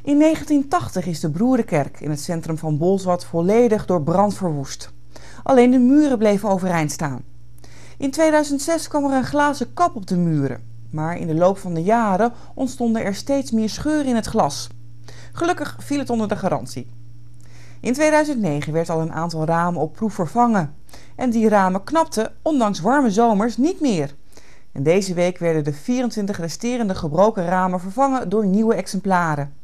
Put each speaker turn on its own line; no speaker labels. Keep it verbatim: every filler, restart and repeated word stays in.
In negentien tachtig is de Broerenkerk in het centrum van Bolsward volledig door brand verwoest. Alleen de muren bleven overeind staan. In tweeduizend zes kwam er een glazen kap op de muren, maar in de loop van de jaren ontstonden er steeds meer scheuren in het glas. Gelukkig viel het onder de garantie. In tweeduizend negen werd al een aantal ramen op proef vervangen. En die ramen knapten, ondanks warme zomers, niet meer. En deze week werden de vierentwintig resterende gebroken ramen vervangen door nieuwe exemplaren.